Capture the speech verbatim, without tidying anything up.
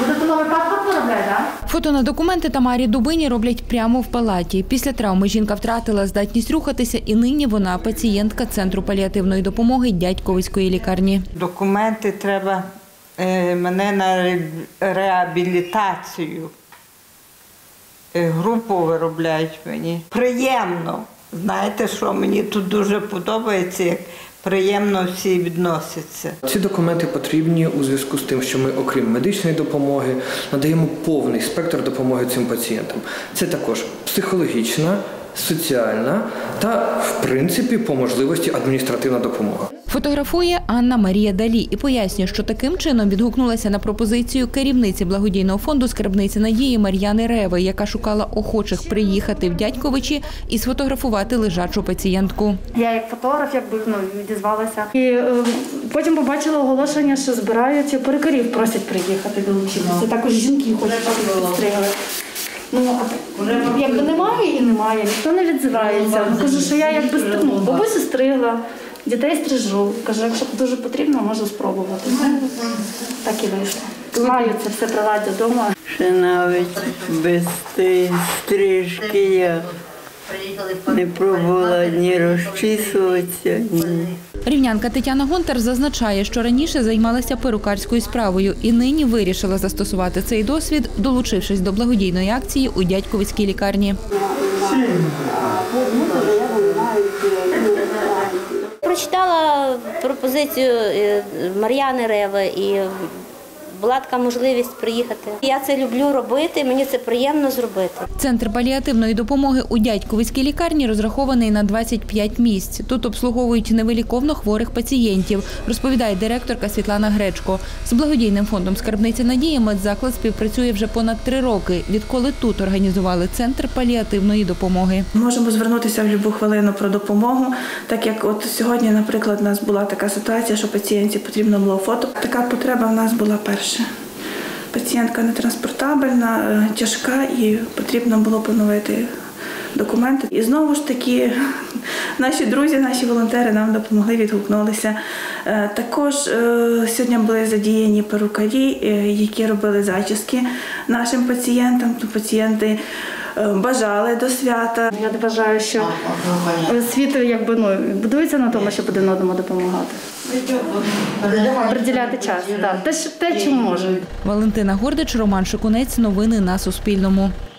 Будете новий паспорт виробляти, так? Фото на документи Тамарі Дубині роблять прямо в палаті. Після травми жінка втратила здатність рухатися, і нині вона пацієнтка Центру паліативної допомоги Дядьковицької лікарні. Документи треба е, мене на реабілітацію. Е, групу виробляють мені. Приємно. Знаєте, що мені тут дуже подобається, як приємно всі відносяться. Ці документи потрібні у зв'язку з тим, що ми, окрім медичної допомоги, надаємо повний спектр допомоги цим пацієнтам. Це також психологічна, соціальна та, в принципі, по можливості адміністративна допомога. Фотографує Анна Марія Далі і пояснює, що таким чином відгукнулася на пропозицію керівниці благодійного фонду «Скарбниця надії» Мар'яни Реви, яка шукала охочих приїхати в Дядьковичі і сфотографувати лежачу пацієнтку. Я як фотограф якби, ну, відізвалася. І е, потім побачила оголошення, що збирають перукарів, просять приїхати долучитися. Також жінки хочуть, щоб підстригли. Ну, якби немає і немає, ніхто не відзивається. Кажу, що я якби ну, бабусю стригла, дітей стрижу. Кажу, якщо дуже потрібно, можу спробувати. Так і вийшло. Маю це все приладдя вдома. Ще навіть без тієї стрижки я не пробувала ні розчісуватися, ні. Рівнянка Тетяна Гонтар зазначає, що раніше займалася перукарською справою і нині вирішила застосувати цей досвід, долучившись до благодійної акції у Дядьковицькій лікарні. Прочитала пропозицію Мар'яни Реви і була така можливість приїхати. Я це люблю робити, мені це приємно зробити. Центр паліативної допомоги у Дядьковицькій лікарні розрахований на двадцять п'ять місць. Тут обслуговують невиліковно хворих пацієнтів, розповідає директорка Світлана Гречко. З благодійним фондом «Скарбниця надії» медзаклад співпрацює вже понад три роки, відколи тут організували Центр паліативної допомоги. Можемо звернутися в будь-яку хвилину про допомогу, так як от сьогодні, наприклад, у нас була така ситуація, що пацієнті потрібно було фото. Така потреба в нас була перша. Пацієнтка нетранспортабельна, тяжка і потрібно було поновити документи. І знову ж таки наші друзі, наші волонтери нам допомогли, відгукнулися. Також сьогодні були задіяні перукарі, які робили зачіски нашим пацієнтам. Пацієнти бажали до свята. Я вважаю, що світ якби, ну, будується на тому, щоб один одному допомагати. Приділяти час. Так. Те, те, чим можемо. Валентина Гордич, Роман Шикунець. Новини на Суспільному.